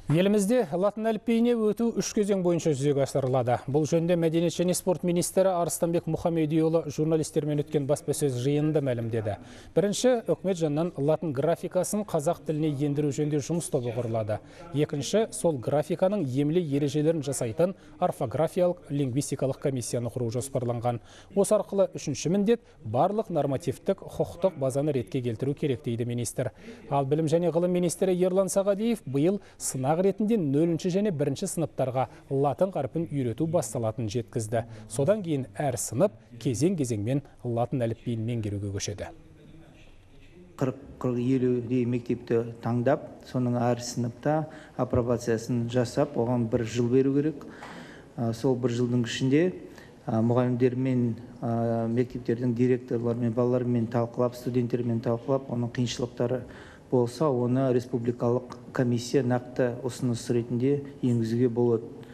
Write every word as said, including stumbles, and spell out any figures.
Елімізде латын әліпбиіне өту үш кезең бойынша жүзеге асырылады. Бұл жөнінде Мәдениет және спорт министрі Арыстанбек Мұхамедиұлы журналистермен өткен баспасөз жиынында мәлімдеді. Бірінші, үкімет жанынан латын графикасын қазақ тіліне ендіру жөнінде жұмыс тобы құрылады. Екінші, сол графиканың емле ережелерін жасайтын орфографиялық лингвистикалық комиссияны құру жоспарланған. Осы арқылы үшінші міндет барлық нормативтік құқықтық базаны ретке келтіру керек дейді министр. Ал білім және ғылым министрі Ерлан Сағадиев биыл сынақ ретінде нөлінші және бірінші сыныптарға латын қарпін үйрету басталатынын жеткізді. Содан кейін әр сынып кезең-кезеңмен латын әліпбиін меңгеруге көшеді. қырық елудей мектепті таңдап, соның әр сыныпта апробациясын жасап, оған бір жыл беру керек. Сол бір жылдың ішінде мұғалімдермен, мектептердің директорларымен, балалармен талқылап, студенттермен талқылап, оның қиыншылықтары болса, оны республикалық комиссия нақты ұсыныс ретінде енгізуге болады.